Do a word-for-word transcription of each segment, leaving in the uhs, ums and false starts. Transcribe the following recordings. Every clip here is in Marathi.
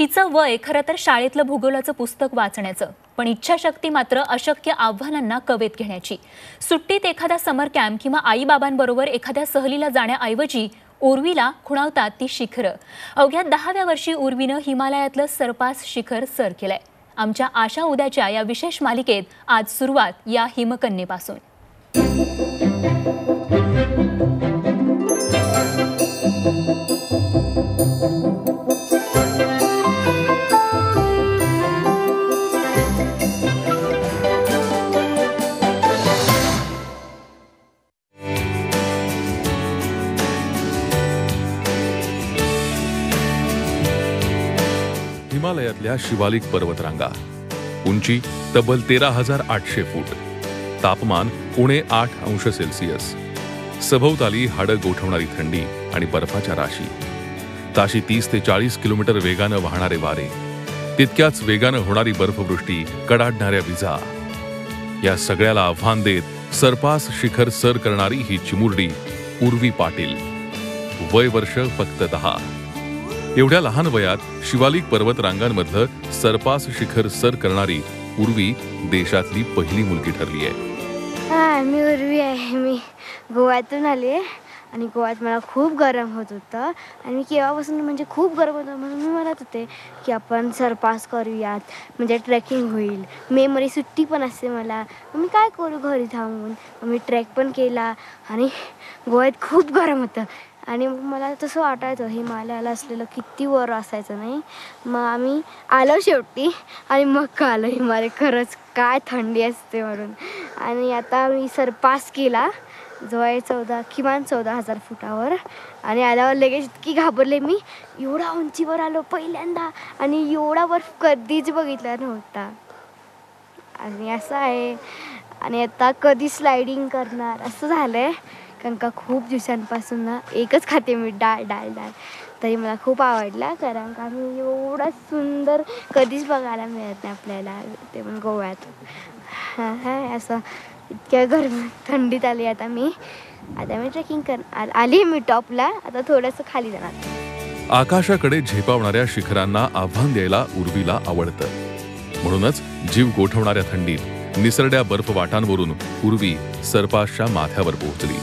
तिचं वय खरं तर शाळेतलं भूगोलाचं पुस्तक वाचण्याचं, पण इच्छाशक्ती मात्र अशक्य आव्हानांना कवेत घेण्याची। सुट्टीत एखादा समर कॅम्प किंवा आईबाबांबरोबर एखाद्या सहलीला जाण्याऐवजी उर्वीला खुणावतात ती शिखरं। अवघ्या दहाव्या वर्षी उर्वीनं हिमालयातलं सरपास शिखर सर केलंय। आमच्या आशा उद्याच्या या विशेष मालिकेत आज सुरुवात या हिमकन्येपासून। हिमालयातल्या शिवालिक पर्वतरांगा, उंची तब्बल तेरा हजार आठशे फूट, तापमान उणे आठ अंश सेल्सिअस, सभोवताली हाडं गोठवणारी थंडी आणि बर्फाच्या राशी, ताशी तीस ते चाळीस किलोमीटर वेगानं वाहणारे वारे, तितक्याच वेगानं होणारी बर्फवृष्टी, कडाडणाऱ्या विजा, या सगळ्याला आव्हान देत सरपास शिखर सर करणारी ही चिमुरडी उर्वी पाटील। वय वर्ष फक्त दहा। एवढ्या लहान वयात शिवालिक पर्वतरांगांमधलं सरपास शिखर सर करणारी उर्वी देशातली पहिली मुलगी ठरली आहे। हां, मी उर्वी आहे। मी गोव्यातून आले आणि गोव्यात मला खूप गरम होत होतं आणि मी केव्हापासून म्हणजे खूप गरम होतं म्हणून मी म्हणत होते की आपण सरपास करूयात, म्हणजे ट्रेकिंग होईल। मे मध्ये सुट्टी पण असते मला, मी काय करू घरी थांबून। मी ट्रेक पण केला आणि गोव्यात खूप गरम होतं आणि मग मला तसं वाटायचं हिमालयाला असलेलं किती वर असायचं नाही। मग आम्ही आलो शेवटी आणि मग कळलं हिमालय खरंच काय थंडी असते म्हणून। आणि आता मी सरपास केला जवळ चौदा किमान चौदा हजार फुटावर आणि आल्यावर लगेच इतकी घाबरले मी, एवढा उंचीवर आलो पहिल्यांदा आणि एवढा बर्फ कधीच बघितला नव्हता। आणि असं आहे आणि आता कधी स्लायडिंग करणार असं झालंय, कारण का खूप दिवसांपासून ना एकच खाते मी डाळ डाळ डाळ। तरी मला खूप आवडला, कारण का मी एवढं सुंदर कधीच बघायला मिळत नाही आपल्याला, ते पण गोव्यात। हां हां असं इतक्या गरम थंडीत आली आता मी आता मी ट्रेकिंग कर आली मी टॉपला, आता थोडंसं खाली जाणार। आकाशाकडे झेपावणाऱ्या शिखरांना आव्हान द्यायला उर्वीला आवडतं, म्हणूनच जीव गोठवणाऱ्या थंडीत निसरड्या बर्फवाटांवरून उर्वी सरपासच्या माथ्यावर पोहोचली।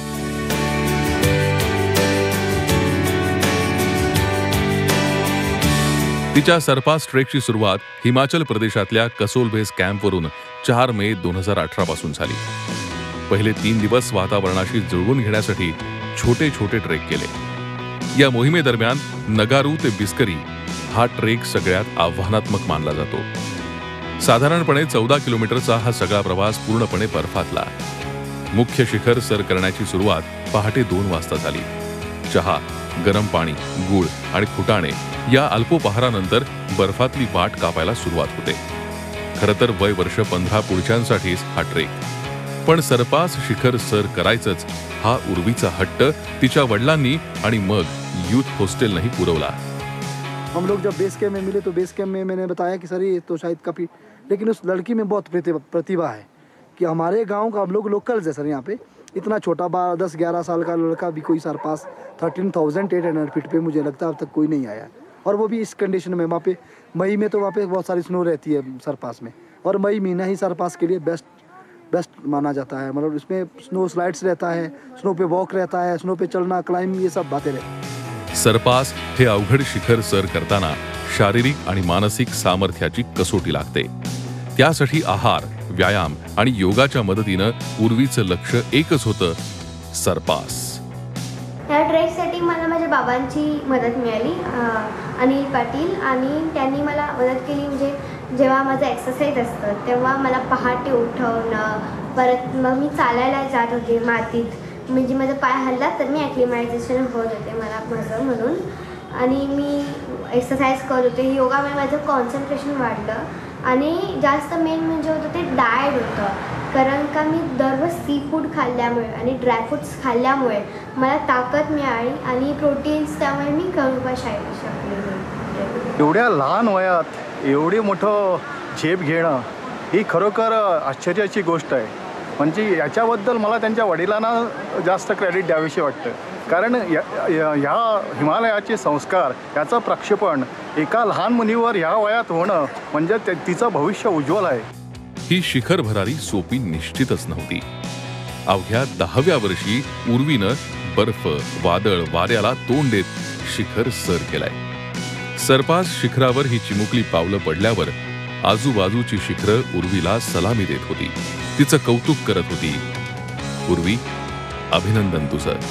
तिच्या सरपास ट्रेकची सुरुवात हिमाचल प्रदेशातल्या कसोल बेस कॅम्पवरून चार मे दोन हजार अठरा पासून झाली। पहिले तीन दिवस वातावरणाशी जुळवून घेण्यासाठी छोटे छोटे ट्रेक केले। या मोहिमेदरम्यान नगारू ते बिस्करी हा ट्रेक सगळ्यात आव्हानात्मक मानला जातो। साधारणपणे चौदा किलोमीटरचा हा सगळा प्रवास पूर्णपणे बर्फातला। मुख्य शिखर सर करण्याची सुरुवात पहाटे दोन वाजता झाली। चहा, गरम पाणी, गूळ आणि फुटाणे या अल्पोपहारानंतर बर्फातली वाट कापायला सुरुवात होते। खरं तर वय वर्ष पंधरा पुढच्यांसाठीच हा ट्रेक, पण सरपास शिखर सर करायचंच हा उर्वीचा हट्ट तिच्या वडिलांनी आणि मग यूथ हॉस्टेलनंही पुरवला। हम लोग जब बेस कैंप में मिले तो बेस कैंप में मैंने बताया कि सर ये तो शायद काफ़ी, लेकिन उस लड़की में बहुत प्रतिभा है कि हमारे गांव का हम लोग लोकल्स है सर। यहाँ पे इतना छोटा बारह दस ग्यारह साल का लड़का भी कोई Sarpass thirteen thousand eight hundred feet पे मुझे लगता है अब तक कोई नहीं आया, और वो भी इस कंडीशन में। वहाँ पे मई में तो वहाँ पे बहुत सारी स्नो रहती है सरपास में, और मई महीना ही सरपास के लिए बेस्ट बेस्ट माना जाता है। मतलब इसमें स्नो स्लाइड्स रहता है, स्नो पे वॉक रहता है, स्नो पे चलना, क्लाइंब, ये सब बातें रहती। सरपास हे अवघड शिखर सर करताना शारीरिक आणि मानसिक सामर्थ्याची कसोटी लागते। त्यासाठी आहार, व्यायाम आणि योगाच्या मदतीनं उर्वीचं लक्ष एकच होतं, सरपास। या ट्रेकसाठी मला माझ्या बाबांची मदत मिळाली, अनिल पाटील, आणि त्यांनी मला मदत केली। म्हणजे जेव्हा माझं एक्सरसाइज असतं तेव्हा मला पहाटे उठवणं, परत मग मी चालायला जात होते मातीत, म्हणजे माझा पाय हल्ला तर मी ॲक्लिमायझेशन होत होते मला माझं म्हणून, आणि मी एक्सरसाइज करत होते। योगामुळे माझं कॉन्सन्ट्रेशन वाढलं आणि जास्त मेन म्हणजे होतं ते डाएट होतं, कारण का मी दररोज सी फूड खाल्ल्यामुळे आणि ड्रायफ्रूट्स खाल्ल्यामुळे मला ताकद मिळाली आणि प्रोटीन्स, त्यामुळे मी करू शकले। एवढ्या लहान वयात एवढी मोठं झेप घेणं ही खरोखर आश्चर्याची गोष्ट आहे। म्हणजे याच्याबद्दल मला त्यांच्या वडिलांना जास्त क्रेडिट द्यावीशी वाटतं, कारण या ह्या हिमालयाचे संस्कार, याचं प्रक्षेपण एका लहान मुलीवर ह्या वयात होणं म्हणजे ते- तिचं भविष्य उज्ज्वल आहे. ही शिखर भरारी सोपी निश्चितच नव्हती. अवघ्या दहाव्या वर्षी उर्वीनं बर्फ, वादळ, वाऱ्याला तोंड देत शिखर सर केलाय. सरपास शिखरावर ही चिमुकली पावलं पडल्यावर आजूबाजूची शिखरं उर्वीला सलामी देत होती, तिचं कौतुक करत होती. उर्वी, अभिनंदन तुझं.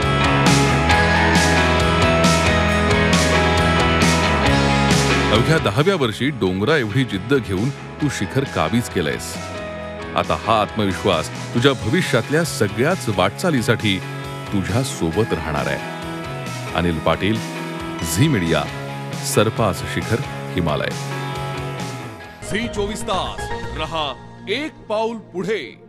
अवघ्या दहाव्या वर्षी डोंगरा एवढी जिद्द घेऊन तू शिखर काबीज केलंयस. आता हा आत्मविश्वास तुझ्या भविष्यातल्या सगळ्याच वाटचालीसाठी तुझ्या सोबत राहणार आहे. अनिल पाटील, झी मीडिया, सरपास शिखर, हिमालय. झी चोवीस तास रहा एक पाऊल पुढे.